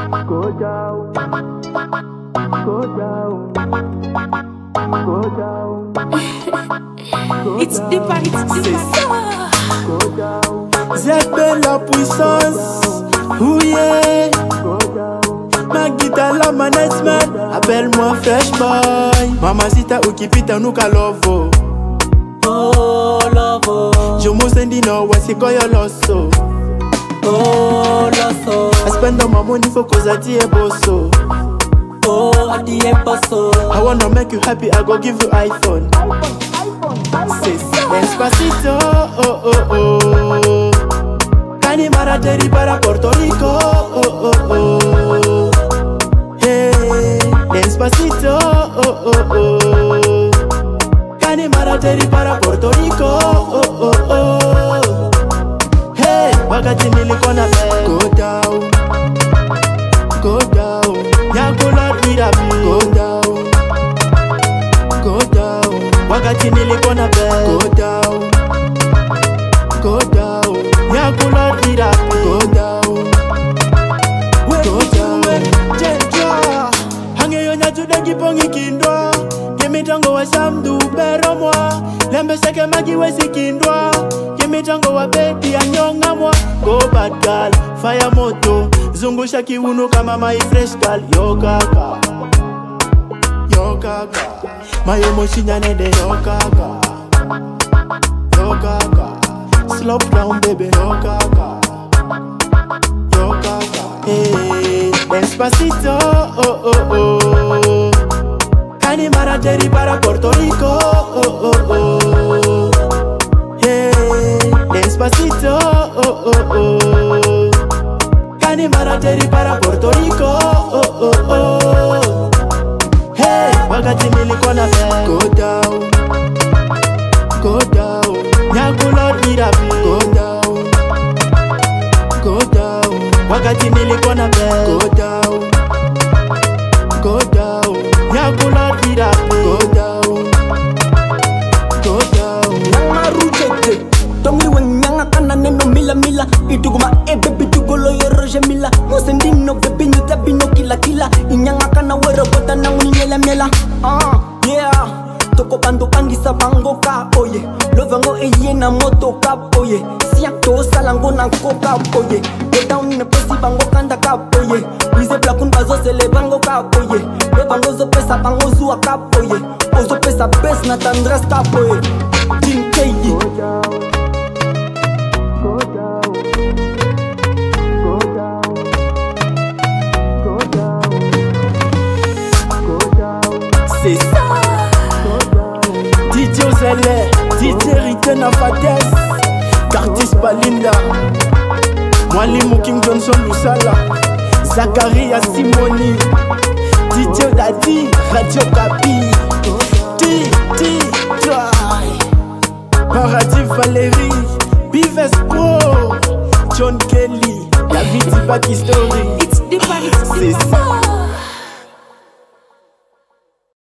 Go down, go down, go down. It's deeper, c'est ça. Go down, ZB la puissance, oh yeah. go down, Ma guitare la management, appelle-moi Fresh Boy. Mamacita ukipita nuka lovo. Oh, lovo. Jomo sendi no wasikoyo loso. Oh, loso. I spend all my money for cause I die bosso. Oh, I die bosso. I wanna make you happy, I go give you iPhone. Despacito, oh oh oh. Cani marateri para Puerto Rico, oh oh oh. Hey, despacito, oh oh oh. Cani marateri para Puerto Rico, oh oh oh. Hey, wakati nilikuwa na bed. Go down, go down. Yangu Lord with a beat. Go down, go down. Wakati nilikuwa na bed. Go down, go down. Yangu Lord with a beat. Go down, go down. Jenja, hange yo nyajude kipongi kindwa. Kimitango wa samdu bero mwa. Lembe seke magi wesi kindwa. Kimitango wa beti anyonga mwa. Go bad girl, fire moto. Zungusha kiuno kama my fresh girl. Yo kaka, yo kaka. My emotion nede yo kaka, yo kaka. Slow down baby, yo kaka, yo kaka. Hey, despacito, oh oh oh. Cani marateri para Puerto Rico, oh oh oh. Hey, despacito, oh oh oh. Cani marateri para Puerto Rico, oh oh oh. Hey, wakati nilikuwa na bed. Go down, go down. Yangu Lord with a beat. Go down, go down. Wakati nilikuwa na bed. Go down, go down. Yangu Lord with a beat. Go down, go down. Nanga rujete, tongi wenyanga kana neno mila mila. Ituguma baby tugolo yoroje mila. Mosendino baby nyuta bino kila kila. Inyanga kana wero bota na uninyela mela. Yeah. Toko bando pangisa bango ka oye. Lovango eye na moto ka oye. Siakto salango na koka oye. Go down ne pesi bango kanda ka oye. Wize blakun bazo sele bango ka oye. Lo bango zo pesa bango zuwa ka oye. Ozo pesa bes na tandras ka oye. Jinkeye. go down, go down, go down, go down, go down, C'est ça. DJ Ozele, DJ Riten Afates, Curtis Balinda, Mwalimu King Johnson Lusala, Zakaria Simoni, DJ Daddy, Radio Kapi, T, Paradis Valérie, Bives Pro, John Kelly, la vie du back history. It's deeper, C'est ça.